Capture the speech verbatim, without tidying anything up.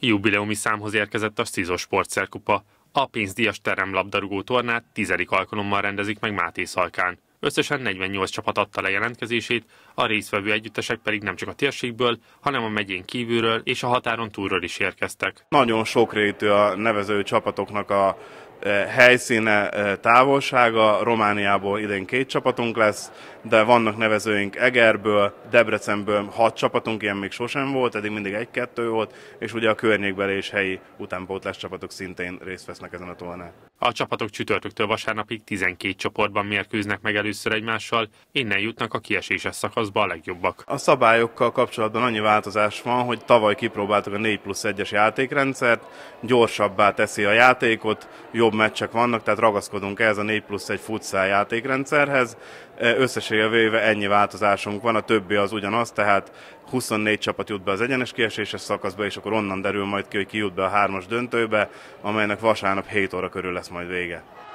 Jubileumi számhoz érkezett a Szizos Sportszerkupa. A pénzdíjas teremlabdarúgó tornát tizedik alkalommal rendezik meg Mátészalkán. Összesen negyvennyolc csapat adta le jelentkezését, a résztvevő együttesek pedig nem csak a térségből, hanem a megyén kívülről és a határon túlról is érkeztek. Nagyon sokrétű a nevező csapatoknak a helyszíne, távolsága. Romániából idén két csapatunk lesz, de vannak nevezőink Egerből, Debrecenből hat csapatunk, ilyen még sosem volt, eddig mindig egy-kettő volt, és ugye a környékbeli és helyi utánpótlás csapatok szintén részt vesznek ezen a tornán. A csapatok csütörtöktől vasárnapig tizenkét csoportban mérkőznek meg először egymással, innen jutnak a kieséses szakaszba a legjobbak. A szabályokkal kapcsolatban annyi változás van, hogy tavaly kipróbáltuk a négy plusz egyes játékrendszert, gyorsabbá teszi a játékot, jobb meccsek vannak, tehát ragaszkodunk ehhez a négy plusz egy futsal játékrendszerhez. Összességében véve ennyi változásunk van, a többi az ugyanaz, tehát huszonnégy csapat jut be az egyenes kieséses szakaszba, és akkor onnan derül majd ki, hogy ki jut be a hármas döntőbe, amelynek vasárnap hét óra körül lesz majd vége.